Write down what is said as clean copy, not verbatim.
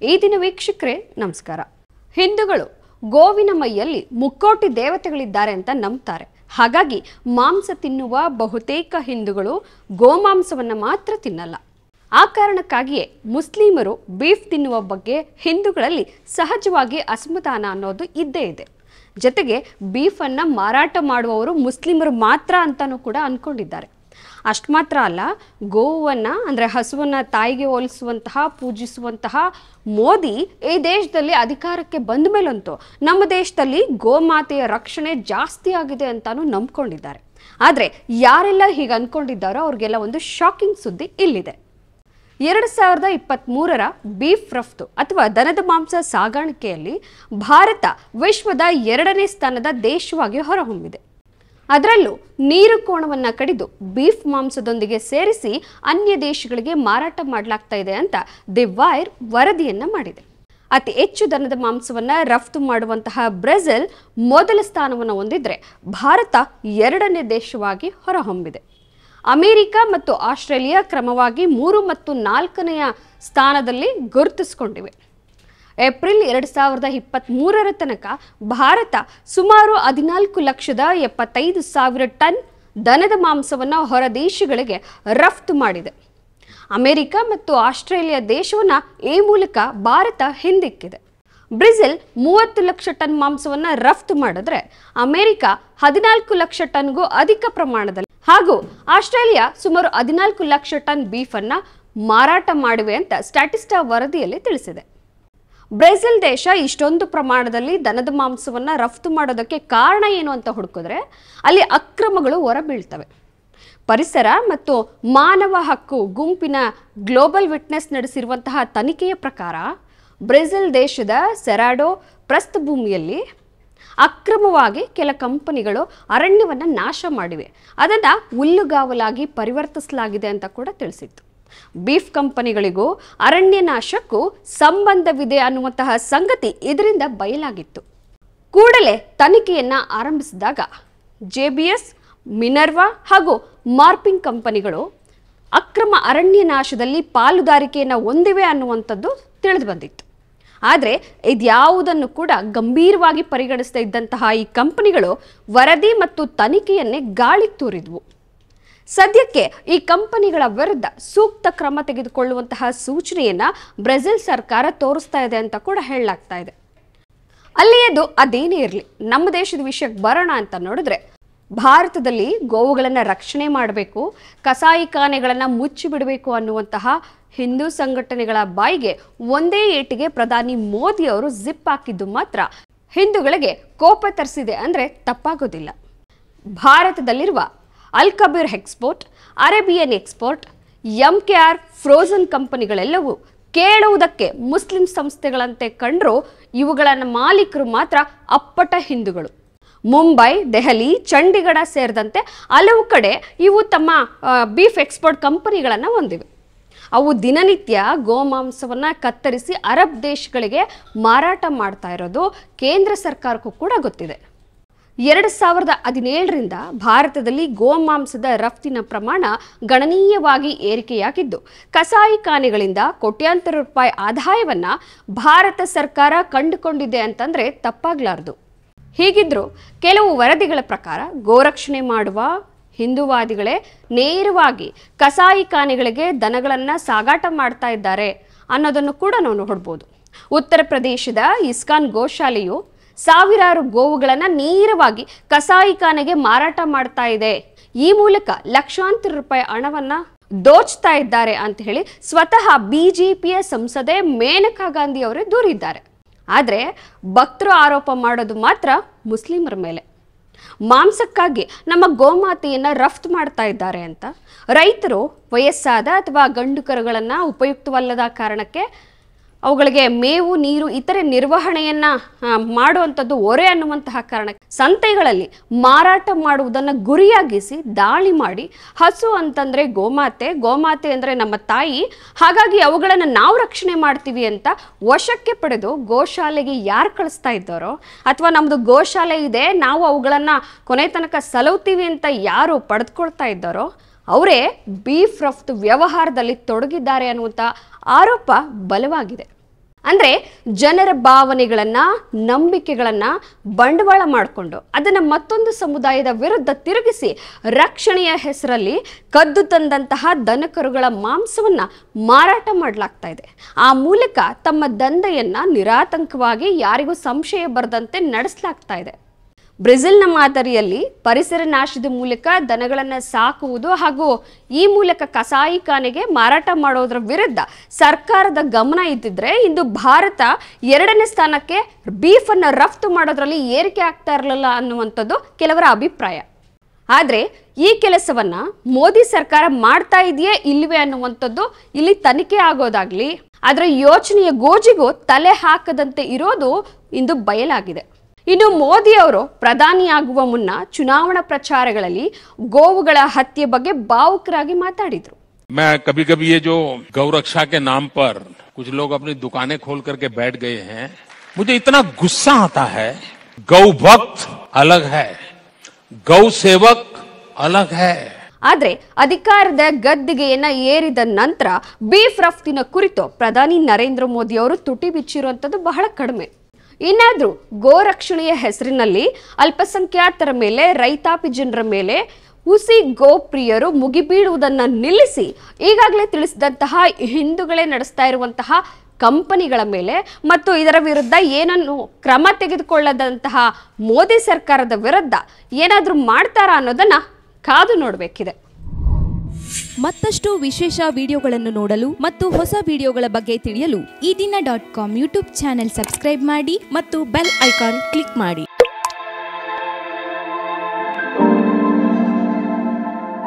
ಈ ದಿನ ವೀಕ್ಷಕರೇ ನಮಸ್ಕಾರ. ಹಿಂದೂಗಳು ಗೋವಿನ ಮೈಯಲ್ಲಿ ಮುಕ್ಕೋಟಿ ದೇವತೆಗಳಿದ್ದಾರೆ ಅಂತ ನಂಬ್ತಾರೆ. ಹಾಗಾಗಿ ಮಾಂಸ ತಿನ್ನುವ ಬಹುತೇಕ ಹಿಂದೂಗಳು ಗೋಮಾಂಸವನ್ನು ಮಾತ್ರ ತಿನ್ನಲ್ಲ. ಆ ಕಾರಣಕ್ಕಾಗಿಯೇ ಮುಸ್ಲಿಮರು ಬೀಫ್ ತಿನ್ನುವ ಬಗ್ಗೆ ಹಿಂದೂಗಳಲ್ಲಿ ಸಹಜವಾಗಿ ಅಸಮಾಧಾನ ಅನ್ನೋದು ಇದ್ದೇ ಇದೆ. ಜೊತೆಗೆ ಬೀಫನ್ನು ಮಾರಾಟ ಮಾಡುವವರು ಮುಸ್ಲಿಮರು ಮಾತ್ರ ಅಂತಲೂ ಕೂಡ ಅಂದ್ಕೊಂಡಿದ್ದಾರೆ. ಅಷ್ಟು ಮಾತ್ರ ಅಲ್ಲ, ಗೋವನ್ನು ಅಂದರೆ ಹಸುವನ್ನು ತಾಯಿಗೆ ಹೋಲಿಸುವಂತಹ ಪೂಜಿಸುವಂತಹ ಮೋದಿ ಈ ದೇಶದಲ್ಲಿ ಅಧಿಕಾರಕ್ಕೆ ಬಂದ ಮೇಲಂತೂ ನಮ್ಮ ದೇಶದಲ್ಲಿ ಗೋಮಾತೆಯ ರಕ್ಷಣೆ ಜಾಸ್ತಿ ಆಗಿದೆ ಅಂತಾನು ನಂಬ್ಕೊಂಡಿದ್ದಾರೆ. ಆದರೆ ಯಾರೆಲ್ಲ ಹೀಗೆ ಅಂದ್ಕೊಂಡಿದ್ದಾರೋ ಅವ್ರಿಗೆಲ್ಲ ಒಂದು ಶಾಕಿಂಗ್ ಸುದ್ದಿ ಇಲ್ಲಿದೆ. 2023ರ ಬೀಫ್ ರಫ್ತು ಅಥವಾ ದನದ ಮಾಂಸ ಸಾಗಾಣಿಕೆಯಲ್ಲಿ ಭಾರತ ವಿಶ್ವದ 2ನೇ ಸ್ಥಾನದ ದೇಶವಾಗಿ ಹೊರಹೊಮ್ಮಿದೆ. ಅದರಲ್ಲೂ ನೀರು ಕೋಣವನ್ನು ಕಡಿದು ಬೀಫ್ ಮಾಂಸದೊಂದಿಗೆ ಸೇರಿಸಿ ಅನ್ಯ ದೇಶಗಳಿಗೆ ಮಾರಾಟ ಮಾಡಲಾಗ್ತಾ ಇದೆ ಅಂತ ದಿ ವೈರ್ ವರದಿಯನ್ನು ಮಾಡಿದೆ. ಅತಿ ಹೆಚ್ಚು ದನದ ಮಾಂಸವನ್ನು ರಫ್ತು ಮಾಡುವಂತಹ ಬ್ರೆಜಿಲ್ ಮೊದಲ ಸ್ಥಾನವನ್ನು ಹೊಂದಿದ್ರೆ ಭಾರತ 2ನೇ ದೇಶವಾಗಿ ಹೊರಹೊಮ್ಮಿದೆ. ಅಮೆರಿಕ ಮತ್ತು ಆಸ್ಟ್ರೇಲಿಯಾ ಕ್ರಮವಾಗಿ 3 ಮತ್ತು 4ನೇ ಸ್ಥಾನದಲ್ಲಿ ಗುರುತಿಸಿಕೊಂಡಿವೆ. ಏಪ್ರಿಲ್ 2023ರ ತನಕ ಭಾರತ ಸುಮಾರು 14,75,000 ಟನ್ ದನದ ಮಾಂಸವನ್ನು ಹೊರ ದೇಶಗಳಿಗೆ ರಫ್ತು ಮಾಡಿದೆ. ಅಮೆರಿಕ ಮತ್ತು ಆಸ್ಟ್ರೇಲಿಯಾ ದೇಶವನ್ನು ಈ ಮೂಲಕ ಭಾರತ ಹಿಂದಿಕ್ಕಿದೆ. ಬ್ರೆಜಿಲ್ 30 ಲಕ್ಷ ಟನ್ ಮಾಂಸವನ್ನು ರಫ್ತು ಮಾಡಿದ್ರೆ ಅಮೆರಿಕ 14 ಲಕ್ಷ ಟನ್ಗೂ ಅಧಿಕ ಪ್ರಮಾಣದಲ್ಲಿ ಹಾಗೂ ಆಸ್ಟ್ರೇಲಿಯಾ ಸುಮಾರು 14 ಲಕ್ಷ ಟನ್ ಬೀಫನ್ನು ಮಾರಾಟ ಮಾಡಿವೆ ಅಂತ ಸ್ಟ್ಯಾಟಿಸ್ಟಾ ವರದಿಯಲ್ಲಿ ತಿಳಿಸಿದೆ. ಬ್ರೆಜಿಲ್ ದೇಶ ಇಷ್ಟೊಂದು ಪ್ರಮಾಣದಲ್ಲಿ ದನದ ಮಾಂಸವನ್ನು ರಫ್ತು ಮಾಡೋದಕ್ಕೆ ಕಾರಣ ಏನು ಅಂತ ಹುಡುಕಿದ್ರೆ ಅಲ್ಲಿ ಅಕ್ರಮಗಳು ಹೊರಬೀಳ್ತವೆ. ಪರಿಸರ ಮತ್ತು ಮಾನವ ಹಕ್ಕು ಗುಂಪಿನ ಗ್ಲೋಬಲ್ ವಿಟ್ನೆಸ್ ನಡೆಸಿರುವಂತಹ ತನಿಖೆಯ ಪ್ರಕಾರ ಬ್ರೆಜಿಲ್ ದೇಶದ ಸೆರಾಡೋ ಪ್ರಸ್ಥಭೂಮಿಯಲ್ಲಿ ಅಕ್ರಮವಾಗಿ ಕೆಲ ಕಂಪನಿಗಳು ಅರಣ್ಯವನ್ನು ನಾಶ ಮಾಡಿವೆ. ಅದನ್ನು ಹುಲ್ಲುಗಾವಲಾಗಿ ಪರಿವರ್ತಿಸಲಾಗಿದೆ ಅಂತ ಕೂಡ ತಿಳಿಸಿತ್ತು. ಬೀಫ್ ಕಂಪನಿಗಳಿಗೂ ಅರಣ್ಯ ನಾಶಕ್ಕೂ ಸಂಬಂಧವಿದೆ ಅನ್ನುವಂತಹ ಸಂಗತಿ ಇದರಿಂದ ಬಯಲಾಗಿತ್ತು. ಕೂಡಲೇ ತನಿಖೆಯನ್ನು ಆರಂಭಿಸಿದಾಗ JBS, ಮಿನರ್ವಾ ಹಾಗೂ ಮಾರ್ಪಿಂಗ್ ಕಂಪನಿಗಳು ಅಕ್ರಮ ಅರಣ್ಯ ನಾಶದಲ್ಲಿ ಪಾಲುದಾರಿಕೆಯನ್ನು ಹೊಂದಿವೆ ಅನ್ನುವಂಥದ್ದು ತಿಳಿದು ಬಂದಿತ್ತು. ಆದರೆ ಇದ್ಯಾವುದನ್ನು ಕೂಡ ಗಂಭೀರವಾಗಿ ಪರಿಗಣಿಸದೇ ಇದ್ದಂತಹ ಈ ಕಂಪನಿಗಳು ವರದಿ ಮತ್ತು ತನಿಖೆಯನ್ನೇ ಗಾಳಿಗೆ ತೂರಿದ್ವು. ಸದ್ಯಕ್ಕೆ ಈ ಕಂಪನಿಗಳ ವಿರುದ್ಧ ಸೂಕ್ತ ಕ್ರಮ ತೆಗೆದುಕೊಳ್ಳುವಂತಹ ಸೂಚನೆಯನ್ನು ಬ್ರೆಜಿಲ್ ಸರ್ಕಾರ ತೋರಿಸ್ತಾ ಇದೆ ಅಂತ ಕೂಡ ಹೇಳಲಾಗ್ತಾ ಇದೆ. ಅಲ್ಲಿಯದು ಅದೇನೇ ಇರಲಿ, ನಮ್ಮ ದೇಶದ ವಿಷಯಕ್ಕೆ ಬರೋಣ ಅಂತ ನೋಡಿದ್ರೆ ಭಾರತದಲ್ಲಿ ಗೋವುಗಳನ್ನು ರಕ್ಷಣೆ ಮಾಡಬೇಕು, ಕಸಾಯಿಖಾನೆಗಳನ್ನು ಮುಚ್ಚಿಬಿಡಬೇಕು ಅನ್ನುವಂತಹ ಹಿಂದೂ ಸಂಘಟನೆಗಳ ಬಾಯಿಗೆ ಒಂದೇ ಏಟಿಗೆ ಪ್ರಧಾನಿ ಮೋದಿ ಅವರು ಜಿಪ್ ಹಾಕಿದ್ದು ಮಾತ್ರ ಹಿಂದೂಗಳಿಗೆ ಕೋಪ ತರಿಸಿದೆ ಅಂದರೆ ತಪ್ಪಾಗೋದಿಲ್ಲ. ಭಾರತದಲ್ಲಿರುವ Alkabeer export, Arabian export, MKR frozen ಕಂಪನಿಗಳೆಲ್ಲವೂ ಕೇಳುವುದಕ್ಕೆ ಮುಸ್ಲಿಂ ಸಂಸ್ಥೆಗಳಂತೆ ಕಂಡರೂ ಇವುಗಳ ಮಾಲೀಕರು ಮಾತ್ರ ಅಪ್ಪಟ ಹಿಂದೂಗಳು. ಮುಂಬೈ, ದೆಹಲಿ, ಚಂಡೀಗಢ ಸೇರಿದಂತೆ ಹಲವು ಕಡೆ ಇವು ತಮ್ಮ ಬೀಫ್ ಎಕ್ಸ್ಪೋರ್ಟ್ ಕಂಪನಿಗಳನ್ನು ಹೊಂದಿವೆ. ಅವು ದಿನನಿತ್ಯ ಗೋಮಾಂಸವನ್ನು ಕತ್ತರಿಸಿ ಅರಬ್ ದೇಶಗಳಿಗೆ ಮಾರಾಟ ಮಾಡ್ತಾ ಇರೋದು ಕೇಂದ್ರ ಸರ್ಕಾರಕ್ಕೂ ಕೂಡ ಗೊತ್ತಿದೆ. 2017ರಿಂದ ಭಾರತದಲ್ಲಿ ಗೋಮಾಂಸದ ರಫ್ತಿನ ಪ್ರಮಾಣ ಗಣನೀಯವಾಗಿ ಏರಿಕೆಯಾಗಿದ್ದು ಕಸಾಯಿಖಾನೆಗಳಿಂದ ಕೋಟ್ಯಾಂತರ ರೂಪಾಯಿ ಆದಾಯವನ್ನು ಭಾರತ ಸರ್ಕಾರ ಕಂಡುಕೊಂಡಿದೆ ಅಂತಂದರೆ ತಪ್ಪಾಗಲಾರದು. ಹೀಗಿದ್ರೂ ಕೆಲವು ವರದಿಗಳ ಪ್ರಕಾರ ಗೋರಕ್ಷಣೆ ಮಾಡುವ ಹಿಂದೂವಾದಿಗಳೇ ನೇರವಾಗಿ ಕಸಾಯಿಖಾನೆಗಳಿಗೆ ದನಗಳನ್ನು ಸಾಗಾಟ ಮಾಡ್ತಾ ಇದ್ದಾರೆ ಅನ್ನೋದನ್ನು ಕೂಡ ನಾವು ನೋಡ್ಬೋದು. ಉತ್ತರ ಪ್ರದೇಶದ ಇಸ್ಕಾನ್ ಗೋಶಾಲೆಯು ಸಾವಿರಾರು ಗೋವುಗಳನ್ನು ನೇರವಾಗಿ ಕಸಾಯಿಖಾನೆಗೆ ಮಾರಾಟ ಮಾಡ್ತಾ ಇದೆ. ಈ ಮೂಲಕ ಲಕ್ಷಾಂತರ ರೂಪಾಯಿ ಹಣವನ್ನು ದೋಚ್ತಾ ಇದ್ದಾರೆ ಅಂತ ಹೇಳಿ ಸ್ವತಃ BJPಯ ಸಂಸದೆ ಮೇನಕಾ ಗಾಂಧಿ ಅವರೇ ದೂರಿದ್ದಾರೆ. ಆದರೆ ಭಕ್ತರು ಆರೋಪ ಮಾಡೋದು ಮಾತ್ರ ಮುಸ್ಲಿಮರ ಮೇಲೆ. ಮಾಂಸಕ್ಕಾಗಿ ನಮ್ಮ ಗೋಮಾತೆಯನ್ನು ರಫ್ತು ಮಾಡ್ತಾ ಇದ್ದಾರೆ ಅಂತ. ರೈತರು ವಯಸ್ಸಾದ ಅಥವಾ ಗಂಡು ಕರುಗಳನ್ನು ಉಪಯುಕ್ತವಲ್ಲದ ಕಾರಣಕ್ಕೆ ಅವುಗಳಿಗೆ ಮೇವು, ನೀರು, ಇತರೆ ನಿರ್ವಹಣೆಯನ್ನು ಮಾಡುವಂಥದ್ದು ಹೊರೆ ಅನ್ನುವಂತಹ ಕಾರಣಕ್ಕೆ ಸಂತೆಗಳಲ್ಲಿ ಮಾರಾಟ ಮಾಡುವುದನ್ನು ಗುರಿಯಾಗಿಸಿ ದಾಳಿ ಮಾಡಿ ಹಸು ಅಂತಂದರೆ ಗೋಮಾತೆ, ಗೋಮಾತೆ ಅಂದರೆ ನಮ್ಮ ತಾಯಿ, ಹಾಗಾಗಿ ಅವುಗಳನ್ನು ನಾವು ರಕ್ಷಣೆ ಮಾಡ್ತೀವಿ ಅಂತ ವಶಕ್ಕೆ ಪಡೆದು ಗೋಶಾಲೆಗೆ ಯಾರು ಕಳಿಸ್ತಾ ಇದ್ದಾರೋ ಅಥವಾ ನಮ್ಮದು ಗೋಶಾಲೆ ಇದೆ ನಾವು ಅವುಗಳನ್ನು ಕೊನೆ ತನಕ ಸಲಹುತ್ತೀವಿ ಅಂತ ಯಾರು ಪಡೆದುಕೊಳ್ತಾ ಇದ್ದಾರೋ ಅವರೇ ಬೀಫ್ ರಫ್ತು ವ್ಯವಹಾರದಲ್ಲಿ ತೊಡಗಿದ್ದಾರೆ ಅನ್ನುವಂಥ ಆರೋಪ ಬಲವಾಗಿದೆ. ಅಂದರೆ ಜನರ ಭಾವನೆಗಳನ್ನು ನಂಬಿಕೆಗಳನ್ನು ಬಂಡವಾಳ ಮಾಡಿಕೊಂಡು ಅದನ್ನು ಮತ್ತೊಂದು ಸಮುದಾಯದ ವಿರುದ್ಧ ತಿರುಗಿಸಿ ರಕ್ಷಣೆಯ ಹೆಸರಲ್ಲಿ ಕದ್ದು ತಂದಂತಹ ದನಕರುಗಳ ಮಾಂಸವನ್ನು ಮಾರಾಟ ಮಾಡಲಾಗ್ತಾ ಇದೆ. ಆ ಮೂಲಕ ತಮ್ಮ ದಂಧೆಯನ್ನು ನಿರಾತಂಕವಾಗಿ ಯಾರಿಗೂ ಸಂಶಯ ಬರದಂತೆ ನಡೆಸಲಾಗ್ತಾ ಇದೆ. ಬ್ರೆಜಿಲ್ನ ಮಾದರಿಯಲ್ಲಿ ಪರಿಸರ ನಾಶದ ಮೂಲಕ ದನಗಳನ್ನು ಸಾಕುವುದು ಹಾಗೂ ಈ ಮೂಲಕ ಕಸಾಯಿಖಾನೆಗೆ ಮಾರಾಟ ಮಾಡೋದ್ರ ವಿರುದ್ಧ ಸರ್ಕಾರದ ಗಮನ ಇದ್ದಿದ್ರೆ ಇಂದು ಭಾರತ 2ನೇ ಸ್ಥಾನಕ್ಕೆ ಬೀಫನ್ನು ರಫ್ತು ಮಾಡೋದ್ರಲ್ಲಿ ಏರಿಕೆ ಆಗ್ತಾ ಇರಲಿಲ್ಲ ಅನ್ನುವಂಥದ್ದು ಕೆಲವರ ಅಭಿಪ್ರಾಯ. ಆದರೆ ಈ ಕೆಲಸವನ್ನು ಮೋದಿ ಸರ್ಕಾರ ಮಾಡ್ತಾ ಇದೆಯೇ ಇಲ್ಲವೇ ಅನ್ನುವಂಥದ್ದು ಇಲ್ಲಿ ತನಿಖೆ ಆಗೋದಾಗ್ಲಿ ಅದರ ಯೋಚನೆಯ ಗೋಜಿಗೂ ತಲೆ ಹಾಕದಂತೆ ಇರೋದು ಇಂದು ಬಯಲಾಗಿದೆ. ಇನ್ನು ಮೋದಿ ಅವರು ಪ್ರಧಾನಿಯಾಗುವ ಮುನ್ನ ಚುನಾವಣಾ ಪ್ರಚಾರಗಳಲ್ಲಿ ಗೋವುಗಳ ಹತ್ಯೆ ಬಗ್ಗೆ ಭಾವುಕರಾಗಿ ಮಾತಾಡಿದ್ರು. मैं कभी कभी ये जो गौ रक्षा के नाम पर कुछ लोग अपनी दुकानें खोल करके बैठ गए हैं, मुझे इतना गुस्सा आता है. गौ भक्त अलग है, गौ सेवक अलग है. ಆದರೆ ಅಧಿಕಾರದ ಗದ್ದಿಗೆಯನ್ನ ಏರಿದ ನಂತರ ಬೀಫ್ ರಫ್ತಿನ ಕುರಿತು ಪ್ರಧಾನಿ ನರೇಂದ್ರ ಮೋದಿ ಅವರು ತುಟಿ ಬಿಚ್ಚಿರುವಂಥದ್ದು ಬಹಳ ಕಡಿಮೆ. ಇನ್ನಾದರೂ ಗೋ ರಕ್ಷಣೆಯ ಹೆಸರಿನಲ್ಲಿ ಅಲ್ಪಸಂಖ್ಯಾತರ ಮೇಲೆ, ರೈತಾಪಿ ಜನರ ಮೇಲೆ ಹುಸಿ ಗೋಪ್ರಿಯರು ಮುಗಿಬೀಳುವುದನ್ನು ನಿಲ್ಲಿಸಿ ಈಗಾಗಲೇ ತಿಳಿಸಿದಂತಹ ಹಿಂದೂಗಳೇ ನಡೆಸ್ತಾ ಇರುವಂತಹ ಕಂಪನಿಗಳ ಮೇಲೆ ಮತ್ತು ಇದರ ವಿರುದ್ಧ ಏನನ್ನು ಕ್ರಮ ತೆಗೆದುಕೊಳ್ಳದಂತಹ ಮೋದಿ ಸರ್ಕಾರದ ವಿರುದ್ಧ ಏನಾದರೂ ಮಾಡ್ತಾರಾ ಅನ್ನೋದನ್ನ ಕಾದು ನೋಡಬೇಕಿದೆ. ಮತ್ತಷ್ಟು ವಿಶೇಷ ವಿಡಿಯೋಗಳನ್ನು ನೋಡಲು ಮತ್ತು ಹೊಸ ವಿಡಿಯೋಗಳ ಬಗ್ಗೆ ತಿಳಿಯಲು ಈ ದಿನ .com ಯೂಟ್ಯೂಬ್ ಚಾನೆಲ್ ಸಬ್ಸ್ಕ್ರೈಬ್ ಮಾಡಿ ಮತ್ತು ಬೆಲ್ ಐಕಾನ್ ಕ್ಲಿಕ್ ಮಾಡಿ.